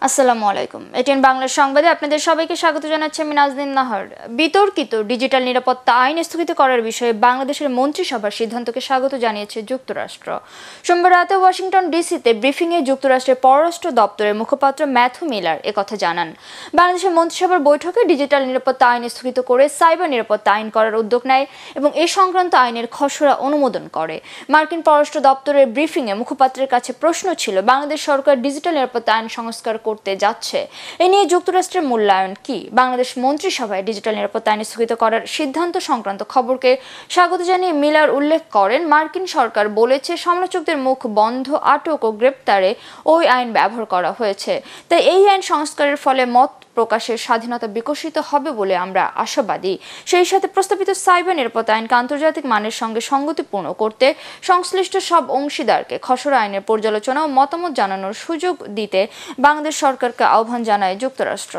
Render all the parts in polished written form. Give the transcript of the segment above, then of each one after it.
আসসালামু আলাইকুম। এটিএন বাংলার সংবাদে আপনাদের সবাইকে স্বাগত জানাচ্ছি আমি নাজনীন নাহার। বিতর্কিত ডিজিটাল নিরাপত্তা আইন স্থগিত করার বিষয়ে বাংলাদেশের মন্ত্রিসভার সিদ্ধান্তকে স্বাগত জানিয়েছে যুক্তরাষ্ট্র। সোমবার রাতে ওয়াশিংটন ডিসিতে ব্রিফিংয়ে যুক্তরাষ্ট্রের পররাষ্ট্র দপ্তরের মুখপাত্র ম্যাথু মিলার একথা জানান। বাংলাদেশের মন্ত্রিসভার বৈঠকে ডিজিটাল নিরাপত্তা আইন স্থগিত করে সাইবার নিরাপত্তা আইন করার উদ্যোগ নেয় এবং এ সংক্রান্ত আইনের খসড়া অনুমোদন করে। মার্কিন পররাষ্ট্র দপ্তরের ব্রিফিংয়ে মুখপাত্রের কাছে প্রশ্ন ছিল, বাংলাদেশ সরকার ডিজিটাল নিরাপত্তা আইন সংস্কার করতে যাচ্ছে, এ নিয়ে যুক্তরাষ্ট্রের মূল্যায়ন কি? বাংলাদেশ মন্ত্রিসভায় ডিজিটাল নিরাপত্তা আইন স্থগিত করার সিদ্ধান্ত সংক্রান্ত খবরকে স্বাগত জানিয়ে মিলার উল্লেখ করেন, মার্কিন সরকার বলেছে সমালোচকদের মুখ বন্ধ, আটক ও গ্রেপ্তারে ওই আইন ব্যবহার করা হয়েছে। তাই এই আইন সংস্কারের ফলে মত প্রকাশের স্বাধীনতা বিকশিত হবে বলে আমরা আশাবাদী। সেই সাথে প্রস্তাবিত সাইবার নিরাপত্তা আইনকে আন্তর্জাতিক মানের সঙ্গে সঙ্গতিপূর্ণ করতে সংশ্লিষ্ট সব অংশীদারকে খসড়া আইনের পর্যালোচনা ও মতামত জানানোর সুযোগ দিতে বাংলাদেশ সরকারকে আহ্বান জানায় যুক্তরাষ্ট্র।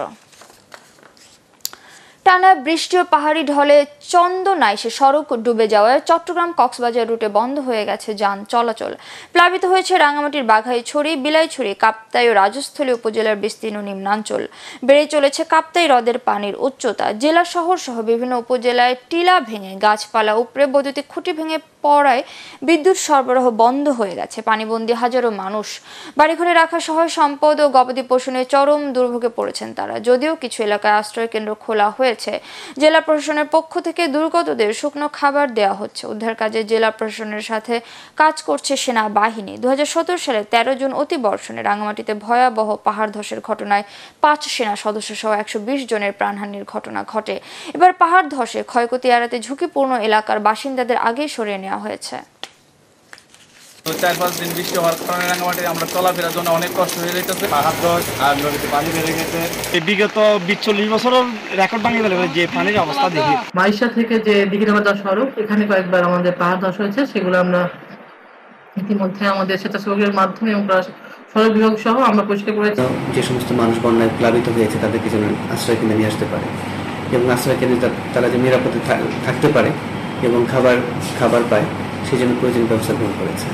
টানা বৃষ্টি ও পাহাড়ি ঢলে চন্দনাইশে সড়ক ডুবে যাওয়ায় চট্টগ্রাম কক্সবাজার রুটে বন্ধ হয়ে গেছে যান চলাচল। প্লাবিত হয়েছে রাঙামাটির বাঘাইছড়ি, বিলাইছড়ি, কাপ্তাই ও রাজস্থলী উপজেলার বিস্তীর্ণ নিম্নাঞ্চল। বেড়ে চলেছে কাপ্তাই হ্রদের পানির উচ্চতা। জেলা শহর সহ বিভিন্ন উপজেলায় টিলা ভেঙে, গাছপালা উপড়ে, বৈদ্যুতিক খুঁটি ভেঙে পড়ায় বিদ্যুৎ সরবরাহ বন্ধ হয়ে গেছে। পানিবন্দী হাজারো মানুষ। বাড়িঘরে রাখা সহায় সম্পদ ও গবাদি পশু নিয়ে চরম দুর্ভোগে পড়েছেন তারা। যদিও কিছু এলাকায় আশ্রয় কেন্দ্র খোলা হয়েছে, জেলা প্রশাসনের পক্ষ থেকে দুর্গতদের শুকনো খাবার দেওয়া হচ্ছে। উদ্ধার কাজে জেলা প্রশাসনের সাথে কাজ করছে সেনাবাহিনী। 2017 সালে 13 জুন অতিবর্ষণে রাঙামাটিতে ভয়াবহ পাহাড় ধসের ঘটনায় 5 সেনা সদস্য সহ 120 জনের প্রাণহানির ঘটনা ঘটে। এবার পাহাড় ধসে ক্ষয়ক্ষতি এড়াতে ঝুঁকিপূর্ণ এলাকার বাসিন্দাদের আগেই সরিয়ে নেওয়া হয়েছে। 4-5 দিন বৃষ্টি হওয়ার কারণে রাঙামাটি আমরা চলাফেরার জন্য অনেক কষ্ট হয়ে যাইতেছে। পাহাড় ধস আর নদীতে পানি বেড়ে গেছে। বিগত 40 বছরের রেকর্ড ভাঙে গেল যে পানির অবস্থা দেখি। মাইশা থেকে যে দিঘিনাবাদ সড়ক, এখানে কয়েকবার আমাদের পাহাড় ধস হয়েছে, সেগুলো আমরা ইতিমধ্যে আমাদের স্বেচ্ছাসেবকের মাধ্যমে এবং সড়ক বিভাগ সহ আমরা পরিষ্কার করেছি। যে সমস্ত মানুষ বন্যায় প্লাবিত হয়েছে তাদেরকে যেন আশ্রয় কেন্দ্রে নিয়ে আসতে পারে এবং আশ্রয় কেন্দ্রে তারা যে নিরাপদে থাকতে পারে এবং খাবার পায় সেই জন্য প্রয়োজনীয় ব্যবস্থা গ্রহণ করেছে।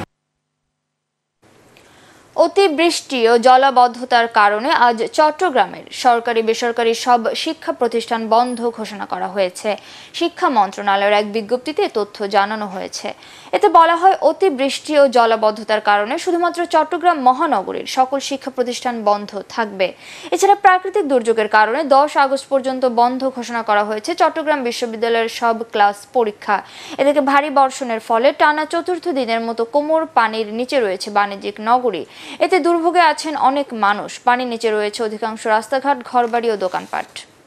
অতিবৃষ্টি ও জলাবদ্ধতার কারণে আজ চট্টগ্রামের সরকারি বেসরকারি সব শিক্ষা প্রতিষ্ঠান বন্ধ ঘোষণা করা হয়েছে। শিক্ষা মন্ত্রণালয়ের এক বিজ্ঞপ্তিতে তথ্য জানানো হয়েছে। এতে বলা হয়, অতিবৃষ্টি ও জলাবদ্ধতার কারণে শুধুমাত্র চট্টগ্রাম মহানগরীর সকল শিক্ষা প্রতিষ্ঠান বন্ধ থাকবে। এছাড়া প্রাকৃতিক দুর্যোগের কারণে 10 আগস্ট পর্যন্ত বন্ধ ঘোষণা করা হয়েছে চট্টগ্রাম বিশ্ববিদ্যালয়ের সব ক্লাস পরীক্ষা। এদিকে ভারী বর্ষণের ফলে টানা চতুর্থ দিনের মতো কোমর পানির নিচে রয়েছে বাণিজ্যিক নগরী। এতে দুর্ভোগে আছেন অনেক মানুষ। পানির নিচে রয়েছে অধিকাংশ রাস্তাঘাট, ঘরবাড়ি ও দোকানপাট।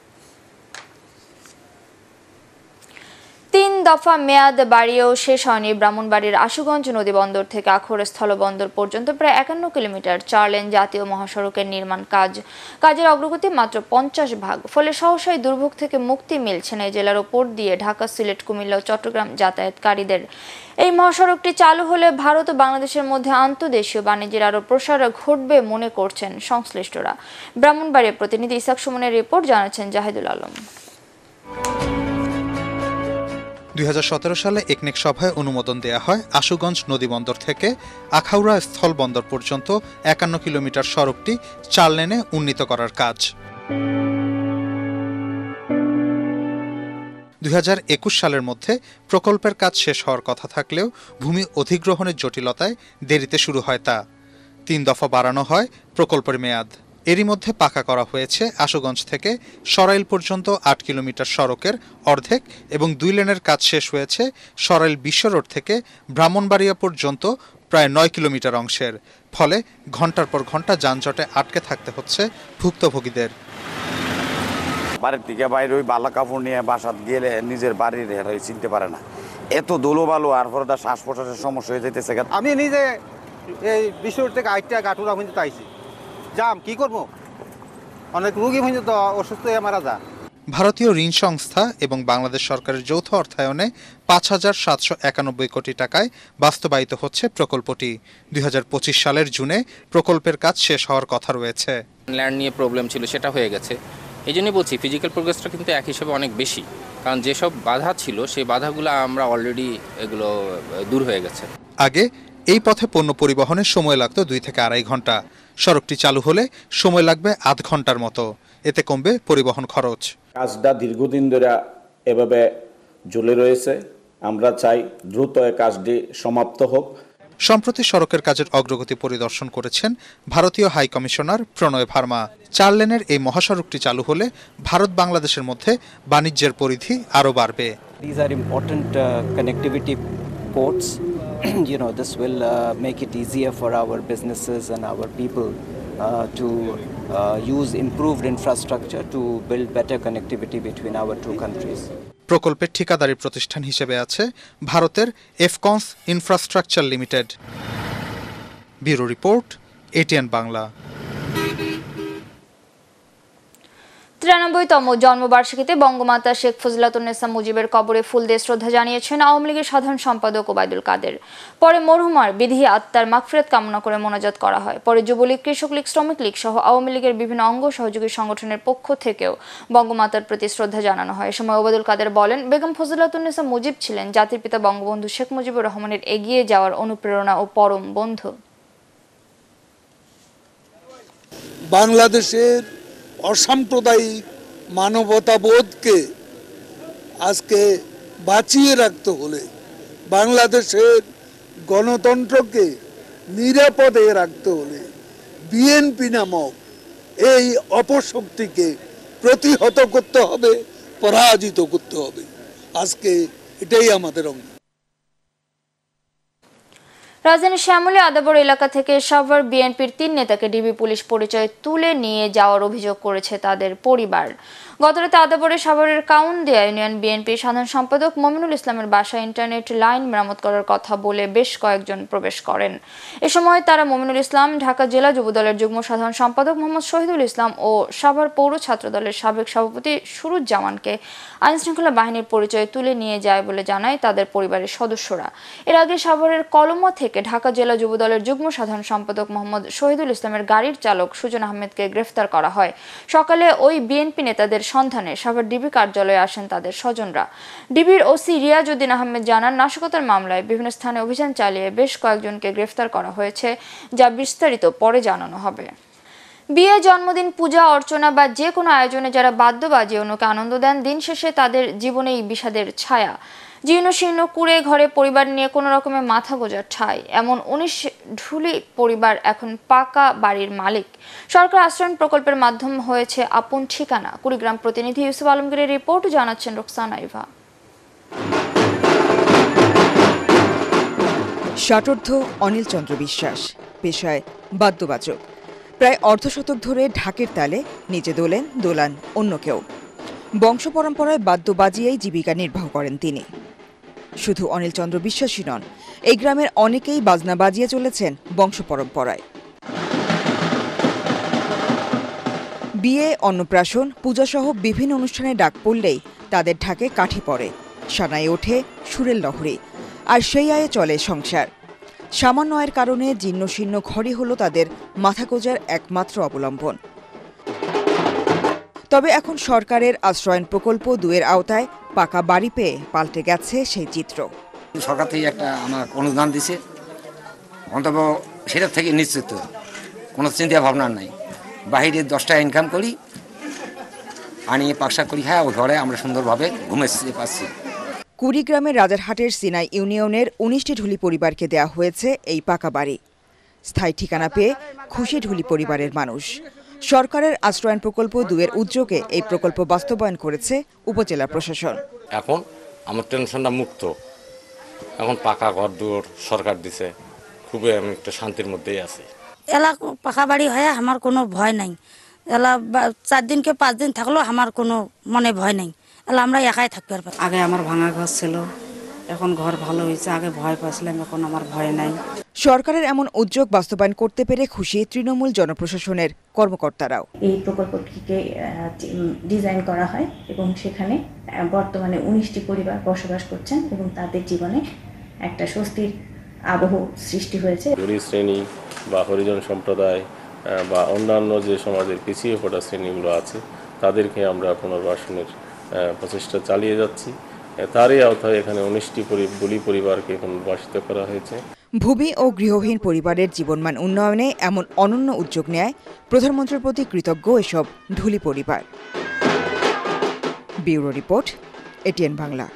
3 দফা মেয়াদ বাড়িয়েও শেষ হয়নি ব্রাহ্মণবাড়ির আশুগঞ্জ নদীবন্দর থেকে আখড় স্থলবন্দর পর্যন্ত প্রায় 51 কিলোমিটার 4 লেন জাতীয় মহাসড়কের নির্মাণ কাজের অগ্রগতি মাত্র 50%। ফলে সহসাই দুর্ভোগ থেকে মুক্তি মিলছে না এই জেলার ওপর দিয়ে ঢাকা, সিলেট, কুমিল্লা ও চট্টগ্রাম যাতায়াতকারীদের। এই মহাসড়কটি চালু হলে ভারত ও বাংলাদেশের মধ্যে আন্তঃদেশীয় বাণিজ্যের আরও প্রসার ঘটবে মনে করছেন সংশ্লিষ্টরা। ব্রাহ্মণবাড়িয়ার প্রতিনিধি ইসাক সুমনের রিপোর্ট, জানাচ্ছেন জাহিদুল আলম। 2017 সালে একনেক সভায় অনুমোদন দেয়া হয় আশুগঞ্জ নদীবন্দর থেকে আখাউড়া স্থলবন্দর পর্যন্ত 51 কিলোমিটার সড়কটি 4 লেনে উন্নীত করার কাজ। 2021 সালের মধ্যে প্রকল্পের কাজ শেষ হওয়ার কথা থাকলেও ভূমি অধিগ্রহণের জটিলতায় দেরিতে শুরু হয় তা। 3 দফা বাড়ানো হয় প্রকল্পের মেয়াদ। এরই মধ্যে পাকা করা হয়েছে আশুগঞ্জ থেকে সরাইল পর্যন্ত 8 কিলোমিটার সড়কের অর্ধেক এবং 2 লেনের কাজ শেষ হয়েছে সরাইল বিশ্ব রোড থেকে ব্রাহ্মণবাড়িয়া পর্যন্ত প্রায় 9 কিলোমিটার অংশের। ফলে ঘন্টার পর ঘন্টা যানজটে আটকে থাকতে হচ্ছে ভুক্তভোগীদের। বাড়ির থেকে বাইরে ওই বালা কাপড় নিয়ে বাসাত গেলে নিজের বাড়ির চিনতে পারে না, এত ধুলো বালু, আর পরে তার শ্বাস প্রশ্বাসের সমস্যা হয়ে যেতেছে। আমি নিজে এই বিশ্ব রোড থেকে আইটা গাটুরা পর্যন্ত আইছি, যাম কি করবো, অনেক রোগী পর্যন্ত অসুস্থ হয়ে মারা যায়। ভারতীয় ঋণ সংস্থা এবং বাংলাদেশ সরকারের যৌথ অর্থায়নে 5,791 কোটি টাকায় বাস্তবায়িত হচ্ছে প্রকল্পটি। 2025 সালের জুনে প্রকল্পের কাজ শেষ হওয়ার কথা রয়েছে। ল্যান্ড নিয়ে প্রবলেম ছিল, সেটা হয়ে গেছে। এই জন্যই বলছি ফিজিক্যাল প্রোগ্রেসটা কিন্তু এক হিসেবে অনেক বেশি, কারণ যেসব বাধা ছিল সেই বাধাগুলো আমরা অলরেডি এগুলো দূর হয়ে গেছে। আগে এই পথে পণ্য পরিবহনের সময় লাগতো 2 থেকে 2.5 ঘন্টা। সড়কটি চালু হলে সময় লাগবে আধ ঘন্টার মতো, এতে কমবে পরিবহন খরচ। কাজটা দীর্ঘদিন ধরে এভাবে ঝুলে রয়েছে, আমরা চাই দ্রুত এই কাজটি সমাপ্ত হোক। সম্প্রতি সড়কের কাজের অগ্রগতি পরিদর্শন করেছেন ভারতীয় হাই কমিশনার প্রণয় ভার্মা। 4 লেনের এই মহাসড়কটি চালু হলে ভারত বাংলাদেশের মধ্যে বাণিজ্যের পরিধি আরও বাড়বে। These are important connectivity ports. This will make it easier for our businesses and our people to use improved infrastructure to build better connectivity between our two countries. প্রকল্পের ঠিকাদারি প্রতিষ্ঠান হিসেবে আছে ভারতের Afcons infrastructure limited. Bureau report, ATN Bangla. 93তম জন্মবার্ষিকীতে বঙ্গমাতা শেখ ফজিলাতুন্নেসা মুজিবের কবরে ফুল দিয়ে শ্রদ্ধা জানিয়েছেন আওয়ামী লীগের সাধারণ সম্পাদক ওবায়দুল কাদের। পরে মরহুমার বিধি আত্মার মাগফিরাত কামনা করে মোনাজাত করা হয়। পরে যুবলীগ, কৃষক লীগ, শ্রমিক লীগ সহ আওয়ামী লীগের বিভিন্ন অঙ্গ সহযোগী সংগঠনের পক্ষ থেকেও বঙ্গমাতার প্রতি শ্রদ্ধা জানানো হয়। এ সময় ওবায়দুল কাদের বলেন, বেগম ফজিলাতুন্নেসা মুজিব ছিলেন জাতির পিতা বঙ্গবন্ধু শেখ মুজিবুর রহমানের এগিয়ে যাওয়ার অনুপ্রেরণা ও পরম বন্ধু। বাংলাদেশের অসাম্প্রদায়িক মানবতাবোধকে আজকে বাঁচিয়ে রাখতে হলে, বাংলাদেশের গণতন্ত্রকে নিরাপদে রাখতে হলে বিএনপি নামক এই অপশক্তিকে প্রতিহত করতে হবে, পরাজিত করতে হবে। আজকে এটাই আমাদের অঙ্গ। রাজধানীর শ্যামলী আদাবর এলাকা থেকে সাভার বিএনপির 3 নেতাকে ডিবি পুলিশ পরিচয় তুলে নিয়ে যাওয়ার অভিযোগ করেছে তাদের পরিবার। গতরাতে আদাবরে সাভারের কাউন্দিয়া ইউনিয়ন বিএনপির সাধারণ সম্পাদক মমিনুল ইসলামের বাসায় ইন্টারনেট লাইন মেরামত করার কথা বলে বেশ কয়েকজন প্রবেশ করেন। এ সময় তারা মমিনুল ইসলাম, ঢাকা জেলা যুবদলের যুগ্ম সাধারণ সম্পাদক মোহাম্মদ শহীদুল ইসলাম ও সাভার পৌর ছাত্রদলের সাবেক সভাপতি সুরুজ্জামানকে আইনশৃঙ্খলা বাহিনীর পরিচয় তুলে নিয়ে যায় বলে জানায় তাদের পরিবারের সদস্যরা। এর আগে সাভারের কলমা থেকে ঢাকা জেলা যুবদলের যুগ্ম সাধারণ সম্পাদক মোহাম্মদ শহীদুল ইসলামের গাড়ির চালক সুজন আহমেদকে গ্রেফতার করা হয়। সকালে ওই বিএনপি নেতাদের সন্ধানে সাভার ডিবি কার্যালয়ে আসেন তাদের স্বজনরা। ডিবির ওসি রিয়াজউদ্দিন আহমেদ জানান, নাশকতার মামলায় বিভিন্ন স্থানে অভিযান চালিয়ে বেশ কয়েকজনকে গ্রেফতার করা হয়েছে, যা বিস্তারিত পরে জানানো হবে। বিয়ে, জন্মদিন, পূজা অর্চনা বা যে কোনো আয়োজনে যারা বাদ্য বাজিয়ে অন্যকে আনন্দ দেন, দিন শেষে তাদের জীবনেই বিষাদের ছায়া। জীর্ণ শীর্ণ কুড়ে ঘরে পরিবার নিয়ে কোনো রকমের মাথা গোঁজার ঠাঁই এমন 19 ঢুলি পরিবার এখন পাকা বাড়ির মালিক। সরকার আশ্রয়ণ প্রকল্পের মাধ্যম হয়েছে আপন ঠিকানা। কুড়িগ্রাম প্রতিনিধি ইউসুফ আলমগীরের রিপোর্ট, জানাচ্ছেন রোকসানা ইভা। ষাটোর্ধ্ব অনিল চন্দ্র বিশ্বাস, পেশায় বাদ্যবাচক। প্রায় অর্ধশতক ধরে ঢাকের তালে নিজে দোলান অন্যকেও। বংশ পরম্পরায় বাদ্য বাজিয়েই জীবিকা নির্বাহ করেন তিনি। শুধু অনিল চন্দ্র বিশ্বাসী নন, এই গ্রামের অনেকেই বাজনা বাজিয়ে চলেছেন বংশ পরম্পরায়। বিয়ে, অন্নপ্রাশন, পূজাসহ বিভিন্ন অনুষ্ঠানে ডাক পড়লেই তাদের ঢাকে কাঠি পড়ে, সানায় ওঠে সুরের লহরী, আর সেই আয়ে চলে সংসার। সামান্য আয়ের কারণে জীর্ণ শীর্ণ ঘরই হল তাদের মাথা গোঁজার একমাত্র অবলম্বন। তবে এখন সরকারের আশ্রয়ণ প্রকল্প 2-এর আওতায় পাকা বাড়ি পেয়ে পাল্টে গেছে সেই চিত্র। সরকার থেকে একটা আমার অনুদান দিছে, অন্তত সেটার থেকে নিশ্চিত, কোনো চিন্তা ভাবনা নাই। বাহিরে 10 টাকা ইনকাম করি, আনিয়ে পাকশা করি, হ্যাঁ ওই ঘরে আমরা সুন্দরভাবে ঘুমেছি পাচ্ছি। কুড়িগ্রামের রাজারহাটের সিনাই ইউনিয়নের 19টি ঢুলি পরিবারকে দেয়া হয়েছে এই পাকা বাড়ি। স্থায়ী ঠিকানা পেয়ে খুশি ঢুলি পরিবারের মানুষ। সরকারের আশ্রয়ণ প্রকল্প 2-এর উদ্যোগে এই প্রকল্প বাস্তবায়ন করেছে উপজেলা প্রশাসন। এখন আমার টেনশনটা মুক্ত, এখন পাকা ঘর দুয়ার সরকার দিছে, খুবই আমি একটা শান্তির মধ্যেই আছি। এলা পাকা বাড়ি হয়ে আমার কোনো ভয় নাই। এলা 4 দিন কে 5 দিন থাকলেও আমার কোনো মনে ভয় নাই। এলা আমরা একাই থাকতে পারবো। আগে আমার ভাঙা ঘর ছিল, এখন ঘর ভালো হয়েছে। আগে ভয় পাচ্ছিলাম, এখন আমার ভয় নাই। সরকারের এমন উদ্যোগ বাস্তবায়ন করতে পেরে খুশি তৃণমূল জনপ্রশাসনের কর্মকর্তারাও। এই প্রকল্পটিকে ডিজাইন করা হয় এবং সেখানে বর্তমানে 19টি পরিবার বসবাস করছেন এবং তাদের জীবনে একটা স্বস্তির আবহ সৃষ্টি হয়েছে। গরিব শ্রেণী বা হরিজন সম্প্রদায় বা অন্যান্য যে সমাজের পিছিয়ে পড়া শ্রেণীগুলো আছে, তাদেরকে আমরা পুনর্বাসনের প্রচেষ্টা চালিয়ে যাচ্ছি। তারই আওতায় এখানে 19টি ঢুলি পরিবারকে পুনর্বাসিত করা হয়েছে। ভূমি ও গৃহহীন পরিবারের জীবনমান উন্নয়নে এমন অনন্য উদ্যোগ নেয় প্রধানমন্ত্রীর প্রতি কৃতজ্ঞ এসব ঢুলি পরিবার। Bureau report, ATN Bangla.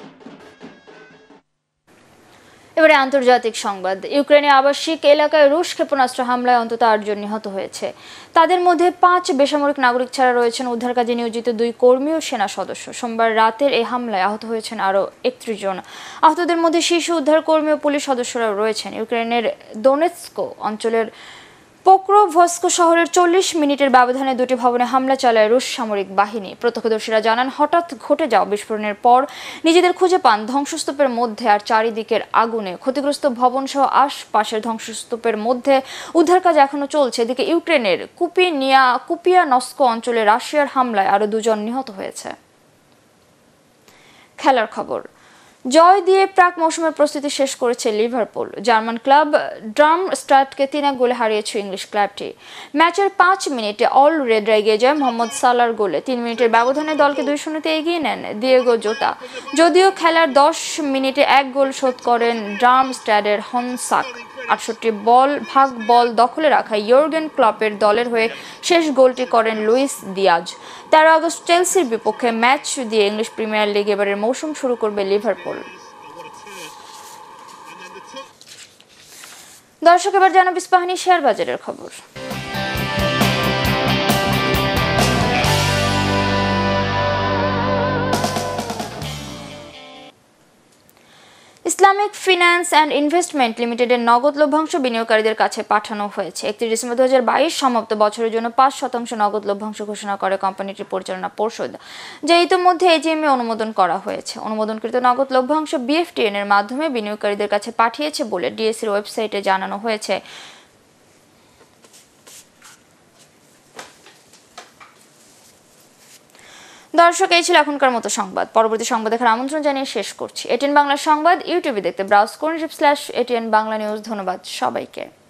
এবারে আন্তর্জাতিক সংবাদ। ইউক্রেনে আবাসিক এলাকায় রুশ ক্ষেপণাস্ত্র হামলায় অন্তত 8 জন নিহত হয়েছে। তাদের মধ্যে 5 বেসামরিক নাগরিক ছাড়া রয়েছেন উদ্ধার কাজে নিয়োজিত 2 কর্মী ও সেনা সদস্য। সোমবার রাতের এই হামলায় আহত হয়েছেন আরও 31 জন। আহতদের মধ্যে শিশু উদ্ধার কর্মী ও পুলিশ সদস্যরাও রয়েছেন। ইউক্রেনের দোনেৎস্ক অঞ্চলের পোক্রোভস্ক শহরের 40 মিনিটের ব্যবধানে 2টি ভবনে হামলা চালায় রুশ সামরিক বাহিনী। প্রত্যক্ষদর্শীরা জানান, হঠাৎ ঘটে যাওয়া বিস্ফোরণের পর নিজেদের খুঁজে পান ধ্বংসস্তূপের মধ্যে আর চারিদিকের আগুনে। ক্ষতিগ্রস্ত ভবন সহ আশপাশের ধ্বংসস্তূপের মধ্যে উদ্ধার কাজ এখনো চলছে। এদিকে ইউক্রেনের কুপিয়ানস্ক অঞ্চলে রাশিয়ার হামলায় আরও 2 জন নিহত হয়েছে। খেলার খবর। জয় দিয়ে প্রাক মৌসুমের প্রস্তুতি শেষ করেছে লিভারপুল। জার্মান ক্লাব ডার্মস্টাডকে 3-1 গোলে হারিয়েছে ইংলিশ ক্লাবটি। ম্যাচের 5 মিনিটে অল রেডরা এগিয়ে যায় মোহাম্মদ সালার গোলে। 3 মিনিটের ব্যবধানে দলকে 2-0 এগিয়ে নেন দিয়েগো জোতা। যদিও খেলার 10 মিনিটে 1 গোল শোধ করেন ডার্মস্টাডের হনসাক। 68 বল দখলে রাখা ইয়র্গেন ক্লপের দলের হয়ে শেষ গোলটি করেন লুইস দিয়াজ। 13 আগস্ট চেলসির বিপক্ষে ম্যাচ দিয়ে ইংলিশ প্রিমিয়ার লিগ এবারের মৌসুম শুরু করবে লিভারপুল। দর্শক, এবার জানাবো ইস্পাহানি শেয়ার বাজারের খবর। ইসলামিক ফিন্যান্স অ্যান্ড ইনভেস্টমেন্ট লিমিটেডের নগদ লভ্যাংশ বিনিয়োগকারীদের কাছে পাঠানো হয়েছে। 31 ডিসেম্বর 2022 সমাপ্ত বছরের জন্য 5% নগদ লভ্যাংশ ঘোষণা করে কোম্পানিটির পরিচালনা পর্ষদ, যা ইতিমধ্যে এজিএমে অনুমোদন করা হয়েছে। অনুমোদনকৃত নগদ লভ্যাংশ বিএফটিএন এর মাধ্যমে বিনিয়োগকারীদের কাছে পাঠিয়েছে বলে ডিএসির ওয়েবসাইটে জানানো হয়েছে। দর্শক, এই ছিল এখনকার মতো সংবাদ। পরবর্তী সংবাদ দেখার আমন্ত্রণ জানিয়ে শেষ করছি। ATN বাংলা সংবাদ ইউটিউবে দেখতে ব্রাউজ করুন /ATN বাংলা নিউজ। ধন্যবাদ সবাইকে।